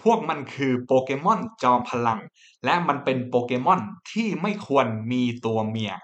พวกมันคือโปเกมอนจอมพลังและมันเป็นโปเกมอนที่ไม่ควรมีตัวเมีย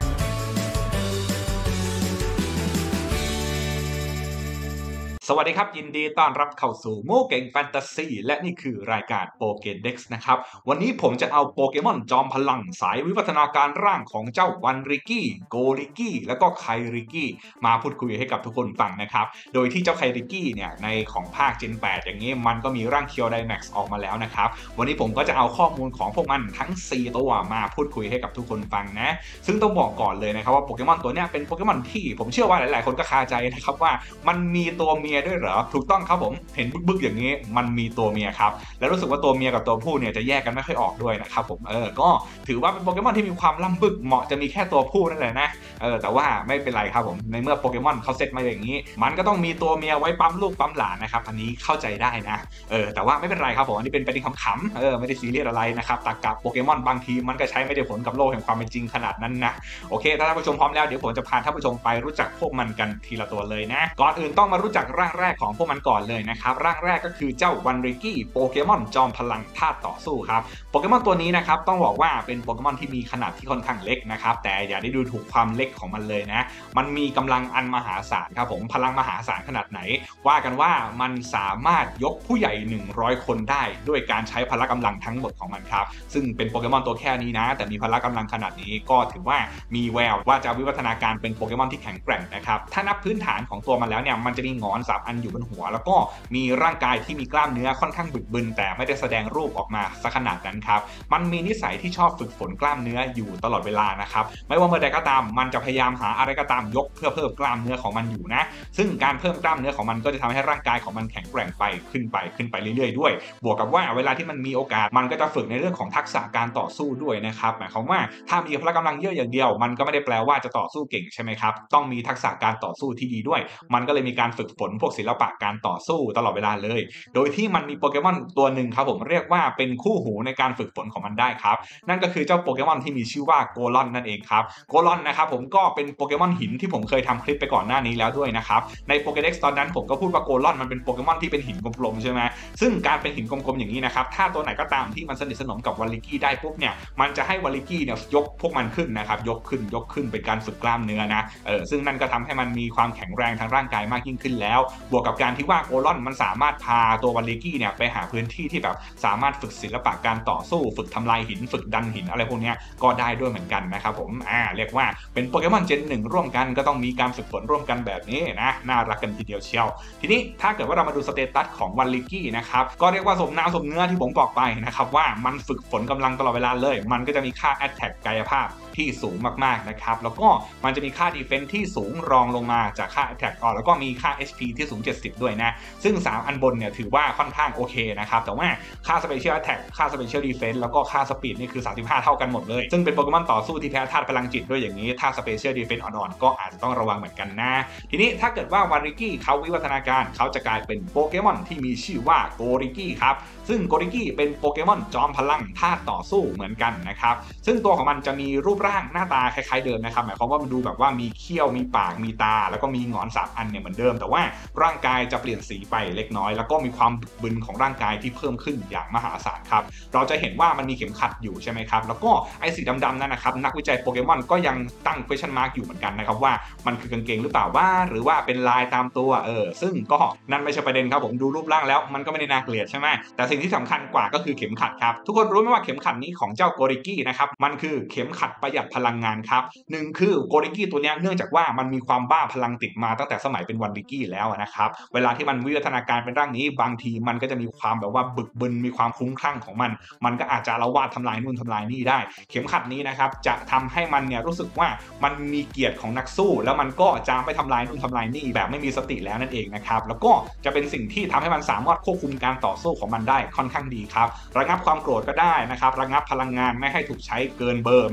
สวัสดีครับยินดีต้อนรับเข้าสู่โง่เก่งแฟนตาซีและนี่คือรายการโปเกเด็กซ์นะครับวันนี้ผมจะเอาโปเกมอนจอมพลังสายวิวัฒนาการร่างของเจ้าวันริกี้โกริกี้แล้วก็ไคริกี้มาพูดคุยให้กับทุกคนฟังนะครับโดยที่เจ้าไคริกี้เนี่ยในของภาค Gen 8 อย่างนี้มันก็มีร่างเคียวไดแม็กซ์ออกมาแล้วนะครับวันนี้ผมก็จะเอาข้อมูลของพวกมันทั้ง4ตัวมาพูดคุยให้กับทุกคนฟังนะซึ่งต้องบอกก่อนเลยนะครับว่าโปเกมอนตัวนี้เป็นโปเกมอนที่ผมเชื่อว่าหลายๆคนก็คาใจนะครับว่ามันมีตัวเมียด้วยเหรอถูกต้องครับผมเห็นบึกๆอย่างนี้มันมีตัวเมียครับแล้วรู้สึกว่าตัวเมียกับตัวผู้เนี่ยจะแยกกันไม่ค่อยออกด้วยนะครับผมก็ถือว่าเป็นโปเกมอนที่มีความล่ำบึกเหมาะจะมีแค่ตัวผู้นั่นแหละนะแต่ว่าไม่เป็นไรครับผมในเมื่อโปเกมอนเขาเซตมาอย่างนี้มันก็ต้องมีตัวเมียไว้ปั๊มลูกปั๊มหลานนะครับอันนี้เข้าใจได้นะแต่ว่าไม่เป็นไรครับผมอันนี้เป็นประเด็นขำๆไม่ได้ซีเรียสอะไรนะครับตรรกะโปเกมอนบางทีมันก็ใช้ไม่ได้ผลกับโลกแห่งความเป็นจริงขนาดนั้นนะโอเคถ้าท่านผู้ชมพร้อมแล้วเดี๋ยวผมจะพาท่านผู้ชมไปรู้จักพวกมันกันทีละตัวเลยนะก่อนอื่นต้องมารู้จักร่างแรกของพวกมันก่อนเลยนะครับร่างแรกก็คือเจ้าวันริกี้โปเกมอนจอมพลังธาตุต่อสู้ครับโปเกมอนตัวนี้นะครับต้องบอกว่าเป็นโปเกมอนที่มีขนาดที่ค่อนข้างเล็กนะครับแต่อย่าได้ดูถูกความเล็กของมันเลยนะมันมีกำลังอันมหาศาลครับผมพลังมหาศาลขนาดไหนว่ากันว่ามันสามารถยกผู้ใหญ่100คนได้ด้วยการใช้พละกำลังทั้งหมดของมันครับซึ่งเป็นโปเกมอนตัวแค่นี้นะแต่มีพละกำลังขนาดนี้ก็ถือว่ามีแววว่าจะวิวัฒนาการเป็นโปเกมอนที่แข็งแกร่งนะครับถ้านับพื้นฐานของตัวมันแล้วเนี่ยมันจะมีหงอน3อันอยู่บนหัวแล้วก็มีร่างกายที่มีกล้ามเนื้อค่อนข้างบึกบึนแต่ไม่ได้แสดงรูปออกมาสักขนาดนั้นครับมันมีนิสัยที่ชอบฝึกฝนกล้ามเนื้ออยู่ตลอดเวลานะครับไม่ว่าเมื่อใดก็ตามมันจะพยายามหาอะไรก็ตามยกเพื่อเพิ่มกล้ามเนื้อของมันอยู่นะซึ่งการเพิ่มกล้ามเนื้อของมันก็จะทำให้ร่างกายของมันแข็งแกร่งไปขึ้นไปเรื่อยๆด้วยบวกกับว่าเวลาที่มันมีโอกาสมันก็จะฝึกในเรื่องของทักษะการต่อสู้ด้วยนะครับหมายความว่าถ้ามีพละกำลังเยอะอย่างเดียวมันก็ไม่ได้แปลว่าจะต่อสู้เก่งใช่ไหมครับต้องมีทักษะการต่อสู้ที่ดีด้วยมันก็เลยมีการฝึกฝนพวกศิลปะการต่อสู้ตลอดเวลาเลยโดยที่มันมีโปเกมอนตัวหนึ่งครับผมเรียกว่าเป็นคู่หูในการฝึกฝนของมันได้ครับนั่นก็คือเจ้าโปเกมอนที่มีชื่อว่าโกลอนนั่นเองครับโกลอนนะครับผมก็เป็นโปเกมอนหินที่ผมเคยทำคลิปไปก่อนหน้านี้แล้วด้วยนะครับในโปเกเด็กซ์ตอนนั้นผมก็พูดว่าโกลอนมันเป็นโปเกมอนที่เป็นหินกลมๆใช่ไหมซึ่งการเป็นหินกลมๆอย่างนี้นะครับถ้าตัวไหนก็ตามที่มันสนิทสนมกับวาลิกี้ได้ปุ๊บเนี่ยมันจะให้วาลิกี้เนี่ยยกพวกมันขึ้นนะครับยกขึ้นเป็นการฝึกกล้ามเนื้อนะซึ่งนั่นก็ทำให้มันมีความแข็งแรงทางร่างกายมากยิ่งขึ้นแล้วบวกกับการที่ว่าโกลอนมันสามารถพาตัววาลิกี้เนี่ยไปหาพื้นที่ที่แบบสามารถฝึกศิลปะการต่อสู้ฝึกทำลายหินฝึกดันหินอะไรพวกนี้ก็ได้ด้วยเหมือนกันนะครับผมเรียกว่าเป็นโปเกมอนเจน1ร่วมกันก็ต้องมีการฝึกฝนร่วมกันแบบนี้นะน่ารักกันทีเดียวเชียวทีนี้ถ้าเกิดว่าเรามาดูสเตตัสของวันลิกี้นะครับก็เรียกว่าสมน้ำสมเนื้อที่ผมบอกไปนะครับว่ามันฝึกฝนกำลังตลอดเวลาเลยมันก็จะมีค่า Attack กายภาพที่สูงมากๆนะครับแล้วก็มันจะมีค่า Defense ที่สูงรองลงมาจากค่า Attack แล้วก็มีค่า HP ที่สูง70ด้วยนะซึ่ง3อันบนเนี่ยถือว่าค่อนข้างโอเคนะครับแต่ว่าค่า Special Attack ค่า Special Defense แล้วก็ค่า Speed นี่คือ35เท่ากันหมดเลยซึ่งเป็นโปเกมอนต่อสู้ที่แพ้ธาตุพลังจิตด้วยอย่างนี้ถ้า Special Defense อ่อนๆก็อาจจะต้องระวังเหมือนกันนะทีนี้ถ้าเกิดว่าวาริกี้เขาวิวัฒนาการเขาจะกลายเป็นโปเกมอนที่มีชื่อว่าโกริกี้ครับซึ่งโกริกี้เป็นโปเกมอนจอมพลังธาตุต่อสู้เหมือนกันนะครับซึ่งตัวของมันจะมีรูปร่างหน้าตาคล้ายๆเดิมนะครับหมายความว่ามันดูแบบว่ามีเขี้ยวมีปากมีตาแล้วก็มีหงอน3อันเนี่ยเหมือนเดิมแต่ว่าร่างกายจะเปลี่ยนสีไปเล็กน้อยแล้วก็มีความบึกบึนของร่างกายที่เพิ่มขึ้นอย่างมหาศาลครับเราจะเห็นว่ามันมีเข็มขัดอยู่ใช่ไหมครับแล้วก็ไอ้สีดำๆนั่นนะครับนักวิจัยโปเกมอนก็ยังตั้ง question mark อยู่เหมือนกันนะครับว่ามันคือกางเกงหรือเปล่าว่าหรือว่าเป็นลายตามตัวซึ่งก็นั่นไม่ใช่ประเด็นครับผมดูรูปร่างแล้วมันก็ไม่ได้น่าเกลียดใช่ไหมแต่สิ่งที่สำคัญกว่าก็คือเข็มขัดครับทุกคนรู้ไหมว่าเข็มขัดนี้ของเจ้าโกริกี้นะครับมันคือเข็มขัดประหยัดพลังงานครับ1คือโกริกี้ตัวนี้เนื่องจากว่ามันมีความบ้าพลังติดมาตั้งแต่สมัยเป็นวันริกี้แล้วนะครับเวลาที่มันวิวัฒนาการเป็นร่างนี้บางทีมันก็จะมีความแบบว่าบึกบึนมีความคลุ้มคลั่งของมันก็อาจจะอาละวาดทำลายนู่นทำลายนี่ได้เข็มขัดนี้นะครับจะทำให้มันเนี่ยรู้สึกว่ามันมีเกียรติของนักสู้แล้วมันก็จะไม่ทำลายนู่นทำลายนี่แบบไม่มีสติแล้วนั่นเองนะครับแล้วก็จะเป็นสิ่งที่ทำให้มันสามารถควบคุมการต่อสู้ของมันได้ค่อนข้างดีครับระงับความโกรธก็ได้นะครับระงับพลังงานไม่ให้ถูกใช้เกินเบอร์ไม่ให้ถูกใช้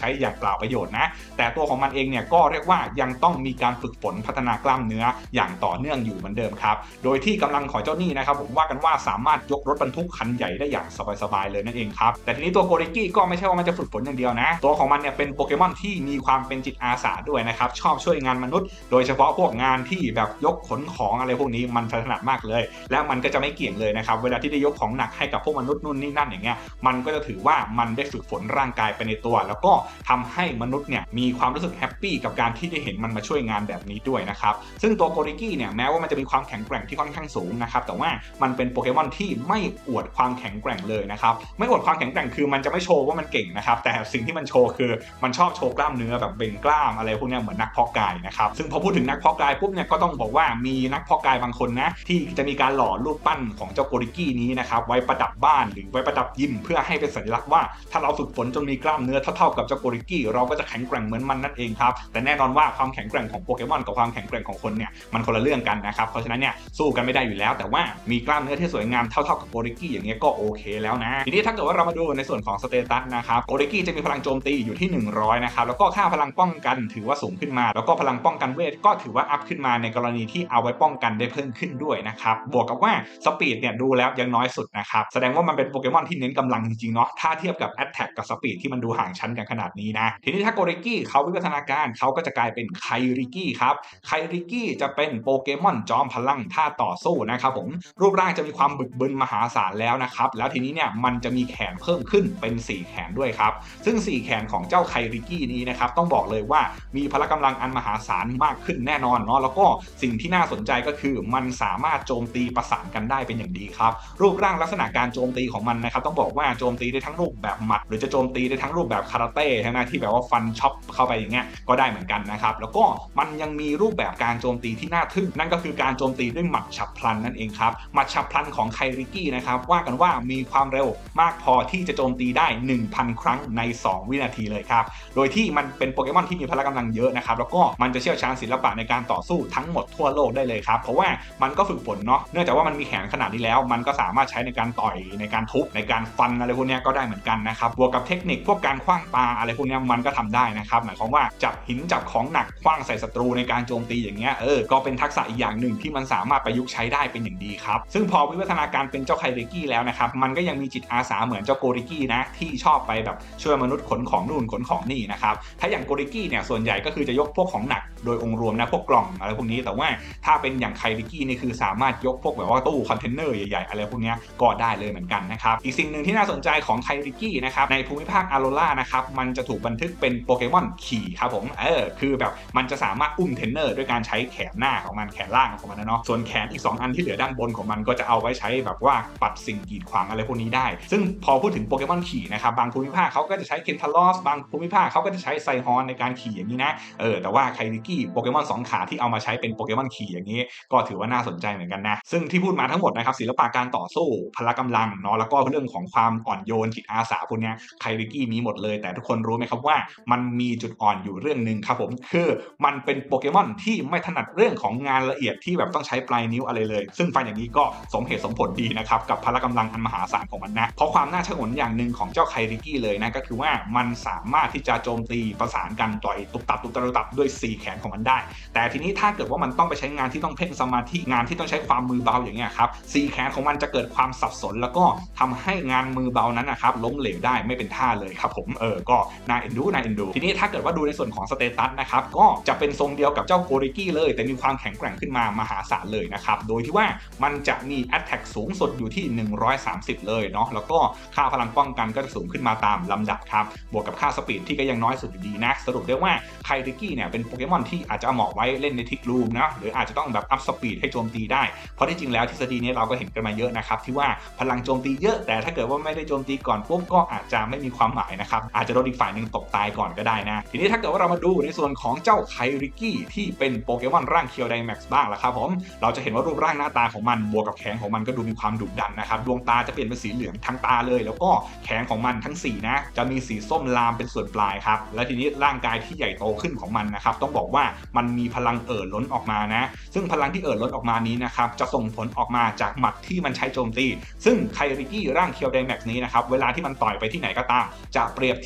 ช้อย่างเปล่าประโยชน์นะแต่ตัวของมันเองเนี่ยก็เรียกว่ายังต้องมีการฝึกฝนพัฒนากล้ามเนื้ออย่างต่อเนื่องอยู่เหมือนเดิมครับโดยที่กำลังของเจ้านี่นะครับผมว่ากันว่าสามารถยกรถบรรทุกคันใหญ่ได้อย่างสบายๆเลยนั่นเองครับแต่ทีนี้ตัวโกริกิก็ไม่ใช่ว่ามันจะฝึกฝนอย่างเดียวนะตัวของมันเนี่ยเป็นโปเกมอนที่มีความเป็นจิตอาสาด้วยนะครับชอบช่วยงานมนุษย์โดยเฉพาะพวกงานที่แบบยกขนของอะไรพวกนี้มันถนัดมากเลยและมันก็จะไม่เกี่ยงเลยนะครับเวลาที่ได้ยกของหนักให้กับพวกมนุษย์นู่นนี่นั่นอย่างเงี้ยมันก็จะถือว่ามันได้ฝึกฝนร่างกายไปในตัวแล้วก็ทำให้มนุษย์เนี่ยมีความรู้สึกแฮปปี้กับการที่ได้เห็นมันมาช่วยงานแบบนี้ด้วยนะครับซึ่งตัวโกริกิเนี่ยแม้ว่ามันจะมีความแข็งแกร่งที่ค่อนข้างสูงนะครับแต่ว่ามันเป็นโปเกมอนที่ไม่อวดความแข็งแกร่งเลยนะครับไม่อวดความแข็งแกร่งคือมันจะไม่โชว์ว่ามันเก่งนะครับแต่สิ่งที่มันโชว์คือมันชอบโชว์กล้ามเนื้อแบบเบ่งกล้ามอะไรพวกนี้เหมือนนักเพาะกายนะครับซึ่งพอพูดถึงนักเพาะกายปุ๊บเนี่ยก็ต้องบอกว่ามีนักเพาะกายบางคนนะที่จะมีการหล่อรูปปั้นของเจ้าโกริกินี้นะครับไว้ประดับบ้านหรือไว้ประดับยิมเพื่อให้เป็นสัญลักษณ์ว่าถ้าเราฝึกฝนจนมีกล้ามเนื้อเท่าๆกับเจ้าโกริกิเราก็จะแข็งแกร่งเหมือนมันนั่นเองครับแต่แน่นอนว่าความแข็งแกร่งของโปเกมอนกับความแข็งแกร่งของคนเนี่ยมันคนละเรื่องกันนะครับเพราะฉะนั้นเนี่ยสู้กันไม่ได้อยู่แล้วแต่ว่ามีกล้ามเนื้อที่สวยงามเท่าๆกับโกริกิอย่างเงี้ยก็โอเคแล้วนะทีนี้ถ้าเกิดว่าเรามาดูในส่วนของสเตตัสนะครับโกริกิจะมีพลังโจมตีอยู่ที่100นะครับแล้วก็ค่าพลังป้องกันถือว่าสูงขึ้นมาแล้วก็พลังป้องกันเวทก็ถือว่าอัพขึ้นมาในกรณีที่เอาไว้ป้องกันได้เพิ่มขึ้นด้วยนะครับบวกกับว่าสปีดเนี่ยดูแล้วยังน้อยสุดนะครับแสดงว่ามันเป็นโปเกมอนที่เน้นกำลังจริงๆเนาะถ้าเทียบกับแอตแทกกับสปีดที่มันดูห่างชั้นกันขนาดนี้นะทีนี้ถ้าโกริกิเขาวิวัฒนาการเขาก็จะกลายเป็นไคริกิครับไคริกิจะเป็นโปเกมอนจอมพลังท่าต่อสู้นะครับผมรูปร่างจะมีความบึกบึนมหาศาลแล้วนะครับแล้วทีนี้เนี่ยมันจะมีแขนเพิ่มขึ้นเป็น4แขนด้วยครับซึ่ง4แขนของเจ้าไคริกินี้นะครับต้องบอกเลยว่ามีพละกำลังอันมหาศาลมากขึ้นแน่นอนเนาะแล้วก็สิ่งที่น่าสนใจก็คือมันสามารถโจมตีประสานกันได้เป็นอย่างดีครับรูปร่างลักษณะการโจมตีของมันนะครับต้องบอกว่าโจมตีได้ทั้งรูปแบบหมัดหรือจะโจมตีได้ทั้งรูปแบบคาราเต้ใช่ไหมที่แบบว่าฟันช็อปเข้าไปอย่างเงี้ยก็ได้เหมือนกันนะครับแล้วก็มันยังมีรูปแบบการโจมตีที่น่าทึ่งนั่นก็คือการโจมตีด้วยหมัดฉับพลันนั่นเองครับหมัดฉับพลันของไคริกินะครับว่ากันว่ามีความเร็วมากพอที่จะโจมตีได้ 1,000 ครั้งใน2วินาทีเลยครับโดยที่มันเป็นโปเกมอนที่มีพละกำลังเยอะนะครับแล้วก็มันจะเชี่ยวชาญศิลปะในการต่อสู้ทั้งหมดทั่วโลกได้เลยครับเพราะว่ามันก็ฝึกฝนเนาะเนื่องจากว่ามันมีแขนขนาดนี้แล้วมันก็สามารถใช้ในการต่อยในการทุบในการฟันอะไรพวกนี้ก็ได้เหมือนกันนะครับบวกกับเทคนิคพวกการขว้างปาอะไรพวกนี้มันก็ทำได้นะครับหมายความว่าจับหินจับของหนักขว้างใส่ศัตรูในการโจมตีอย่างเงี้ยก็เป็นทักษะอีกอย่างหนึ่งที่มันสามารถประยุกต์ใช้ได้เป็นอย่างดีครับซึ่งพอวิวัฒนาการเป็นเจ้าไคริกิแล้วนะครับมันก็ยังมีจิตอาสาเหมือนเจ้าโกริกินะที่ชอบไปแบบช่วยมนุษย์ขนของนู่นขนของนี่นะครับถ้าอย่างโกริกิเนี่ยส่วนใหญ่ก็คือจะยกพวกของหนักโดยองค์รวมนะพวกกล่องอะไรพวกนี้แต่ว่าถ้าเป็นอย่างไคริกินี่คือสามารถยกพวกแบบว่าตู้คอนเทนเนอร์ใหญ่ๆอะไรพวกนี้ก็ได้เลยเหมือนกันนะครับอีกสิ่งหนึ่งที่น่าสนใจของไคริกินะครับในภูมิภาคอาโรล่านะครับมันจะถูกบันทึกเป็นโปเกมอนขี่ครับผมคือแบบมันจะสามารถอุ้มเทรนเนอร์ด้วยการใช้แขนหน้าของมันแขนล่างของมันนะเนาะส่วนแขนอีก2อันที่เหลือด้านบนของมันก็จะเอาไว้ใช้แบบว่าปัดสิ่งกีดขวางอะไรพวกนี้ได้ซึ่งพอพูดถึงโปเกมอนขี่นะครับบางภูมิภาคเขาก็จะใช้เคนทาลอสบางภูมิภาคเขาก็จะใช้ไซฮอนในการขี่อย่างนี้นะแต่ว่าไคริกิโปเกมอน2ขาที่เอามาใช้เป็นโปเกมอนขี่อย่างนี้ก็ถือว่าน่าสนใจเหมือนกันนะซึ่งที่พูดมาทั้งหมดนะครับศิลปะการต่อสู้พละกำลังเนาะแล้วก็เรื่องของความอ่อนโยนจิตอาสาพวกนี้ไคริกิมีหมดเลยแต่ทุกคนรู้ไหมครับว่ามันมีจุดอ่อนอยู่เรื่องนึงครับผมคือมันเป็นโปเกมอนที่ไม่ถนัดเรื่องของงานละเอียดที่แบบต้องใช้ปลายนิ้วอะไรเลยซึ่งฟังอย่างนี้ก็สมเหตุสมผลดีนะครับกับพละกำลังอันมหาศาลของมันนะเพราะความน่าชงนอย่างหนึ่งของเจ้าไคริกิเลยนะก็คือว่ามันสามารถที่จะโจมตีประสานกันต่อยตุบตับตุบตับตุบตับด้วย4แขนของมันได้แต่ทีนี้ถ้าเกิดว่ามันต้องไปใช้งานที่ต้องเพ่งสมาธิงานที่ต้องใช้ความมือเบาอย่างเงี้ยครับ4แขนของมันจะเกิดความสับสนแล้วก็ทำให้งานมือเบานั้นนะครับล้มเหลวได้ไม่เป็นท่าเลยครับผมก็น่าเอ็นดูทีนี้ถ้าเกิดว่าดูในส่วนของสเตตัสนะครับก็จะเป็นทรงเดียวกับเจ้าโกริกิเลยแต่มีความแข็งแกร่งขึ้นมามหาศาลเลยนะครับโดยที่ว่ามันจะมี Attack สูงสุดอยู่ที่130เลยเนาะแล้วก็ค่าพลังป้องกันก็จะสูงขึ้นมาตามลำดับครับบวกกับค่าสปีดที่ก็ยังน้อยสุดอยู่ดีนะสรุปได้ว่าไคริกิเนี่ยเป็นโปเกมอนที่อาจจะเหมาะไว้เล่นในทิกรูมนะหรืออาจจะต้องแบบอัพสปีดให้โจมตีได้เพราะที่จริงแล้วทฤษฎีนี้เราก็เห็นกันมาเยอะนะครับที่ว่าพลังโจมตีเยอะแต่ถ้าเกิดว่าไม่ได้โจมตีก่อนปุ๊บก็อาจจะไม่มีความหมายนะครับอาจจะโดนอีกฝ่ายหนึ่งตบตายก่อนก็ได้นะทีนี้ถ้าเกิดว่าเรามาดูในส่วนของเจ้าไคริกิที่เป็นโปเกมอนร่างเคียวไดแม็กซ์บ้างละครับผมเราจะเห็นว่ารูปร่างหน้าตาของมันบวกกับแขนของมันก็ดูมีความดุดันนะครับดวงตาจะเปลี่ยนเป็นสีเหลืองทั้งตาเลยแล้วก็แขนของมันทั้ง4นะจะมีสีส้มลามเป็นส่วนปลายครับและทีนี้ร่างกายที่ใหญ่โตขึ้นของมันนะครับต้องบอกว่ามันมีพลังล้นออกมานะซึ่งพลังที่ล้นออกมานี้นะครับจะส่งผลออกมาจากหมัดที่มันใช้โจมตีซึ่งไคริกิร่างเคียวไดแม็กซ์นี้นะครับเวลาที่มันต่อยไปที่ไหนก็ตามจะเปรียบเทียบเหมือน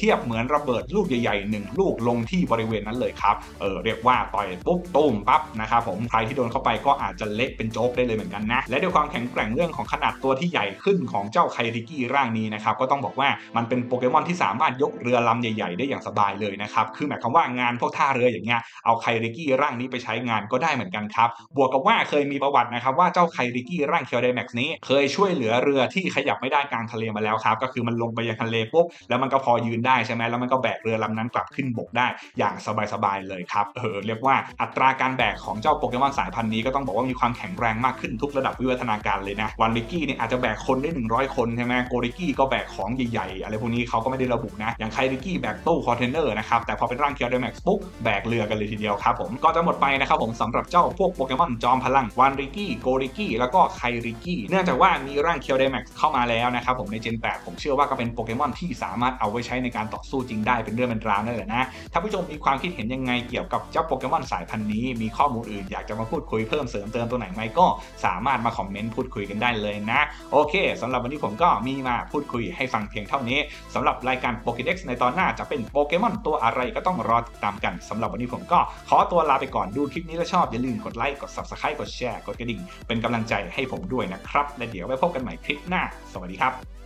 ระเบิดลูกใหญ่ๆ1ลูกลงที่บริเวณนั้นเลยครับเรียกว่าต่อยปุ๊บตุ้มปั๊บนะครับผมใครที่โดนเข้าไปก็อาจจะเละเป็นโจ๊กได้เลยเหมือนกันนะและด้วยความแข็งแกร่งเรื่องของขนาดตัวที่ใหญ่ขึ้นของเจ้าไคริกิร่างนี้นะครับก็ต้องบอกว่ามันเป็นโปเกมอนที่สามารถยกเรือลำใหญ่ๆได้อย่างสบายเลยนะครับคือหมายความว่างานพวกท่าเรืออย่างเงี้ยเอาไคริกิร่างนี้ไปใช้งานก็ได้เหมือนกันครับบวกกับว่าเคยมีประวัตินะครับว่าเจ้าไคริกิร่างเคียวไดแม็กซ์นี้เคยช่วยเหลือเรือที่ขยับไม่ได้กลางทะเลมาแล้วครับก็คือมันลงไปยังทะเลปุ๊บแล้วมันก็พอยืนได้ใช่ไหมแล้วมันก็แบกเรือลำนั้นกลับขึ้นบกได้อย่างสบายๆเลยครับเรียกว่าอัตราการแบกของเจ้าโปเกมอนสายพันธุ์นี้ก็ต้องบอกว่ามีความแข็งแรงมากขึ้นทุกระดับวิวัฒนาการเลยนะวันริกกี้เนี่ยอาจจะแบกคนได้100คนใช่ไหมโกริกกี้ก็แบกของใหญ่ๆอะไรพวกนี้เขาก็ไม่ได้ระบุนะอย่างไคริกกี้แบกตู้คอนเทนเนอร์นะครับแต่พอเป็นร่างเคียวไดแม็กซ์ปุ๊บแบกเรือกันเลยทีเดียวครับผมก็จะหมดไปนะครับผมสำหรับเจ้าพวกโปเกมอนจอมพลังวันริกกี้โกริกกี้แล้วก็ไคริกกี้เนื่องจากว่ามีร่างเคียวไดแม็กซ์เข้ามาแล้วนะครับผมในเจน 8ผมเชื่อว่าก็เป็นโปเกมอนที่สามารถเอาไว้ใช้ในการต่อสู้จริงได้เป็นเรื่องเป็นราวนั่นแหละนะถ้าผู้ชมมีความคิดเห็นยังไงเกี่ยวกับเจ้าโปเกมอนสายพันธุ์นี้มีข้อมูลอื่นอยากจะมาพูดคุยเพิ่มเสริมเติมตัวไหนไหมก็สามารถมาคอมเมนต์พูดคุยกันได้เลยนะโอเคสำหรับวันนี้ผมก็มีมาพูดคุยให้ฟังเพียงเท่านี้สำหรับรายการ Pokédex ในตอนหน้าจะเป็นโปเกมอนตัวอะไรก็ต้องรอติดตามกันสำหรับวันนี้ผมก็ขอตัวลาไปก่อนดูคลิปนี้แล้วชอบอย่าลืมกดไลค์กด Subscribe กดแชร์กดกระดิ่งเป็นกำลังใจให้ผมด้วยนะครับและเดี๋ยวไว้พบกันใหม่คลิปหน้าสวัสดีครับ